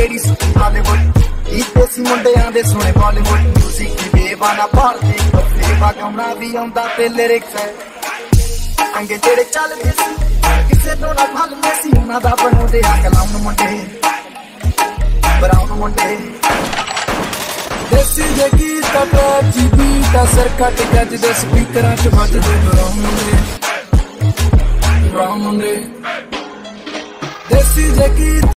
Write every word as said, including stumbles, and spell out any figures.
ਕਿਹੜੀ ਸੁਣੀ ਹਾਲੀਵੁੱਡ ਇਹ ਦੇਸੀ ਮੁੰਡਿਆਂ ਦੇ ਸੁਣੇ ਬਾਲੀਵੁੱਡ ਮਿਊਜ਼ਿਕ ਬੇਵਾਨਾ ਭਾਰਤੀ ਕੱਪੜੇ ਵਗਾਉਣਾ ਵੀ ਆਉਂਦਾ ਤੇ ਲਿਰਿਕਸ ਹੈ ਅੰਗੇ ਜਿਹੜੇ ਚੱਲਦੇ ਸੀ ਕਿਸੇ ਤੋਂ ਨਾ ਭੱਲਦੇ ਸੀ ਉਹਨਾਂ ਦਾ ਬਣਾਉਂਦੇ ਆ ਕਲਾਮ ਮੁੰਡੇ ਬਰਾਉਨ ਮੁੰਡੇ ਦੇਸੀ ਜੇ ਗੀਤ ਦਾ ਟਰੈਕ ਜੀ ਬੀਟ ਦਾ ਸਰ ਕੱਟ ਗੱਜਦੇ ਸਪੀਕਰਾਂ 'ਚ ਵੱਜਦੇ ਬਰਾਉਨ ਮੁੰਡੇ ਬਰਾਉਨ ਮੁੰਡੇ ਦੇਸੀ ਜੇ ਗੀਤ